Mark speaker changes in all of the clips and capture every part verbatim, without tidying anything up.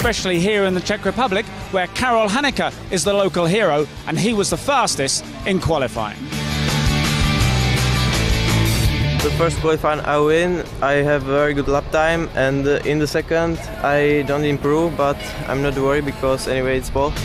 Speaker 1: especially here in the Czech Republic, where Karel Hanika is the local hero, and he was the fastest in qualifying.
Speaker 2: The first qualifying I win, I have a very good lap time, and uh, in the second I don't improve, but I'm not worried because anyway it's pole.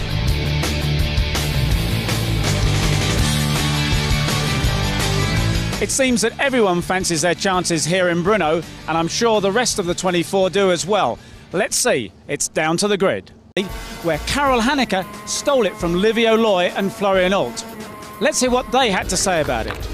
Speaker 1: It seems that everyone fancies their chances here in Brno, and I'm sure the rest of the twenty-four do as well. Let's see, it's down to the grid, where Karel Hanika stole it from Livio Loy and Florian Alt. Let's hear what they had to say about it.